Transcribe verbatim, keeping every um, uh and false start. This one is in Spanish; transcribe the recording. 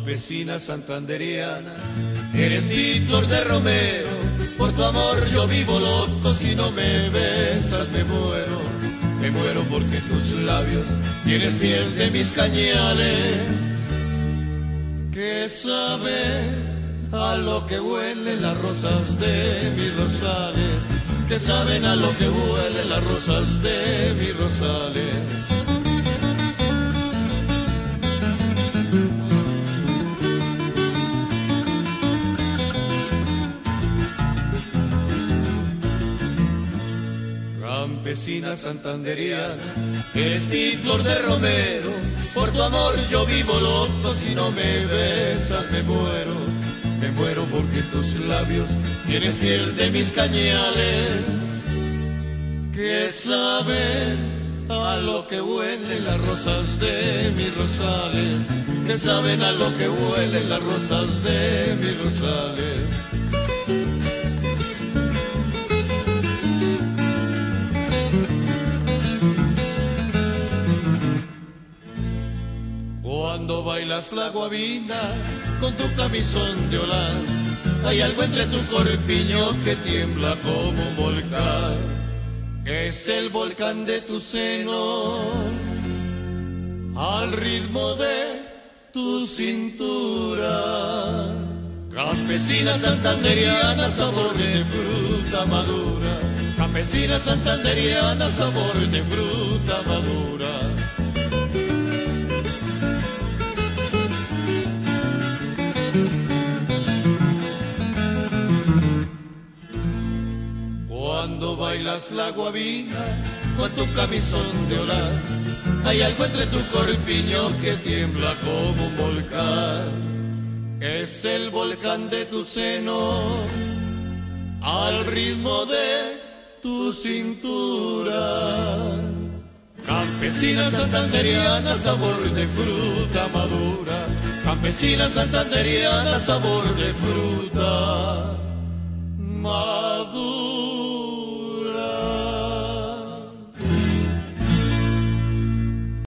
Campesina santanderiana, eres mi flor de romero, por tu amor yo vivo loco, si no me besas me muero, me muero porque tus labios tienes miel de mis cañales, que saben a lo que huelen las rosas de mis rosales, que saben a lo que huelen las rosas de mis rosales. Campesina santanderiana, eres mi flor de romero, por tu amor yo vivo loco, si no me besas me muero, me muero porque tus labios tienes miel de mis cañales, que saben a lo que huelen las rosas de mis rosales, que saben a lo que huelen las rosas de mis rosales. Cuando bailas la guabina con tu camisón de holán, hay algo entre tu corpiño que tiembla como un volcán. Es el volcán de tu seno, al ritmo de tu cintura. Campesina santanderiana, sabor de fruta madura. Campesina santanderiana, sabor de fruta madura. Cuando bailas la guabina con tu camisón de holán, hay algo entre tu corpiño que tiembla como un volcán. Es el volcán de tu seno, al ritmo de tu cintura. Campesina santanderiana, sabor de fruta madura. Campesina santanderiana, sabor de fruta madura.